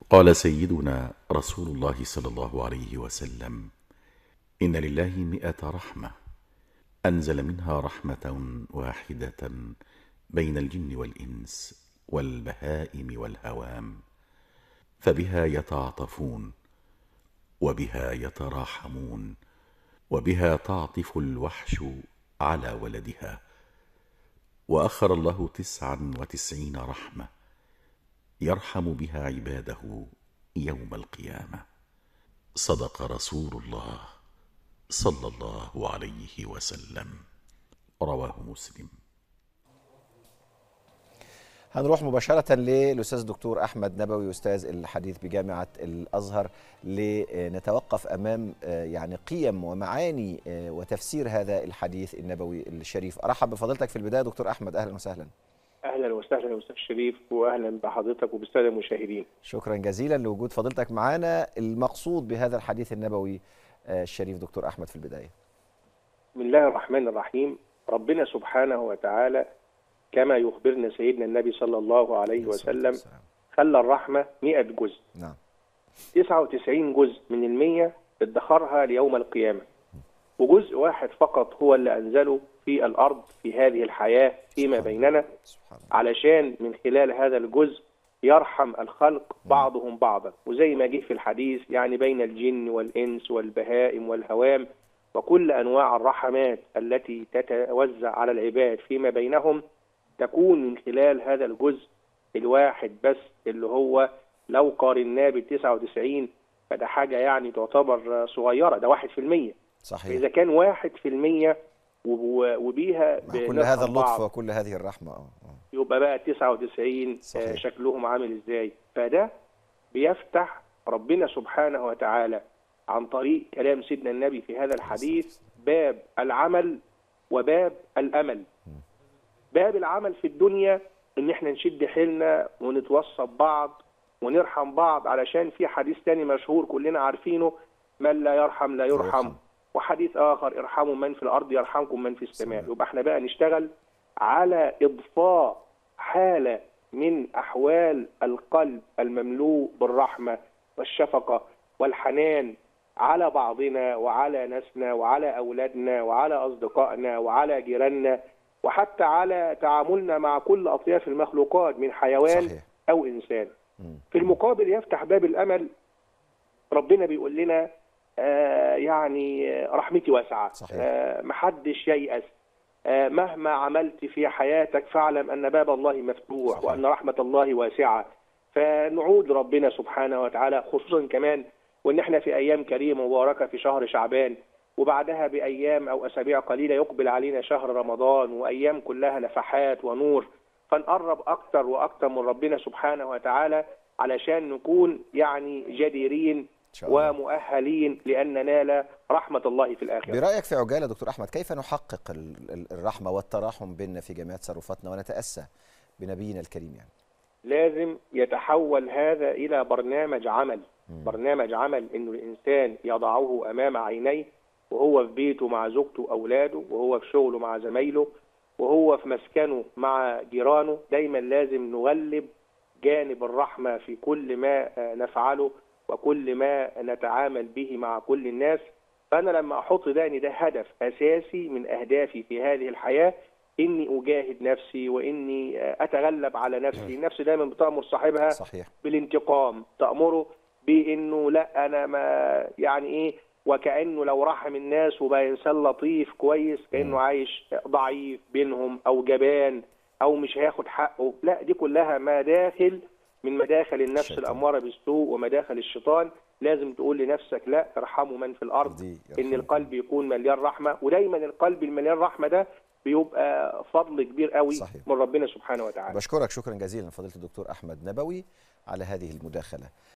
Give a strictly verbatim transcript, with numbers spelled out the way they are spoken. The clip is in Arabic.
قال سيدنا رسول الله صلى الله عليه وسلم: إن لله مئة رحمة أنزل منها رحمة واحدة بين الجن والإنس والبهائم والهوام، فبها يتعاطفون، وبها يتراحمون، وبها تعطف الوحش على ولدها. وأخر الله تسعا وتسعين رحمة يرحم بها عباده يوم القيامة. صدق رسول الله صلى الله عليه وسلم. رواه مسلم. هنروح مباشرة للأستاذ الدكتور أحمد نبوي أستاذ الحديث بجامعة الأزهر لنتوقف أمام يعني قيم ومعاني وتفسير هذا الحديث النبوي الشريف. أرحب بفضيلتك في البداية دكتور أحمد، أهلا وسهلا. أهلا وسهلا أستاذ شريف، وأهلا بحضرتك وبالسادة المشاهدين. شكرا جزيلا لوجود فضيلتك معنا. المقصود بهذا الحديث النبوي الشريف دكتور أحمد في البداية. بسم الله الرحمن الرحيم. ربنا سبحانه وتعالى كما يخبرنا سيدنا النبي صلى الله عليه وسلم خلى الرحمة مئة جزء. نعم. تسعة وتسعين جزء من المية ادخرها ليوم القيامة، وجزء واحد فقط هو اللي أنزله في الأرض في هذه الحياة فيما بيننا، علشان من خلال هذا الجزء يرحم الخلق بعضهم بعضا. وزي ما جه في الحديث يعني بين الجن والإنس والبهائم والهوام، وكل أنواع الرحمات التي تتوزع على العباد فيما بينهم تكون من خلال هذا الجزء الواحد بس، اللي هو لو قارناه بالتسعة وتسعين فده حاجة يعني تعتبر صغيرة، ده واحد في المية. صحيح. إذا كان واحد في المية وبيها كل هذا اللطف وكل هذه الرحمة، يبقى بقى تسعة وتسعين صحيح. شكلهم عامل إزاي؟ فده بيفتح ربنا سبحانه وتعالى عن طريق كلام سيدنا النبي في هذا الحديث باب العمل وباب الأمل. باب العمل في الدنيا ان احنا نشد حيلنا ونتوصى ببعض ونرحم بعض، علشان في حديث تاني مشهور كلنا عارفينه: من لا يرحم لا يرحم. وحديث اخر: ارحموا من في الارض يرحمكم من في السماء. يبقى احنا بقى نشتغل على اضفاء حالة من احوال القلب المملوء بالرحمة والشفقة والحنان على بعضنا وعلى ناسنا وعلى اولادنا وعلى اصدقائنا وعلى جيراننا، وحتى على تعاملنا مع كل أطياف المخلوقات من حيوان صحيح. أو إنسان. في المقابل يفتح باب الأمل. ربنا بيقول لنا آه يعني رحمتي واسعة، آه محدش ييأس، آه مهما عملت في حياتك فاعلم أن باب الله مفتوح صحيح. وأن رحمة الله واسعة. فنعود لربنا سبحانه وتعالى، خصوصا كمان وأن احنا في أيام كريمة مباركة في شهر شعبان، وبعدها بأيام أو أسابيع قليلة يقبل علينا شهر رمضان، وأيام كلها نفحات ونور. فنقرب أكتر وأكتر من ربنا سبحانه وتعالى علشان نكون يعني جديرين ومؤهلين لأن ننال رحمة الله في الآخرة. برأيك في عجالة دكتور أحمد، كيف نحقق الرحمة والتراحم بيننا في جميع تصرفاتنا ونتأسى بنبينا الكريم؟ يعني لازم يتحول هذا إلى برنامج عمل. م. برنامج عمل إنه الإنسان يضعه أمام عينيه، وهو في بيته مع زوجته وأولاده، وهو في شغله مع زمايله، وهو في مسكنه مع جيرانه. دايما لازم نغلب جانب الرحمة في كل ما نفعله وكل ما نتعامل به مع كل الناس. فأنا لما أحط ده إن ده هدف أساسي من أهدافي في هذه الحياة، إني أجاهد نفسي وإني أتغلب على نفسي. النفس دايما بتأمر صاحبها صحيح. بالانتقام، تأمره بإنه لا أنا ما يعني إيه، وكأنه لو رحم الناس وبقى إنسان لطيف كويس كأنه عايش ضعيف بينهم أو جبان أو مش هياخد حقه. لا، دي كلها مداخل من مداخل النفس الشيطان. الأمارة بالسوء ومداخل الشيطان. لازم تقول لنفسك لا، ارحموا من في الأرض، إن القلب يكون مليان رحمة. ودايما القلب المليان رحمة ده بيبقى فضل كبير قوي صحيح. من ربنا سبحانه وتعالى. بشكرك شكرا جزيلا فضيلة الدكتور أحمد نبوي على هذه المداخلة.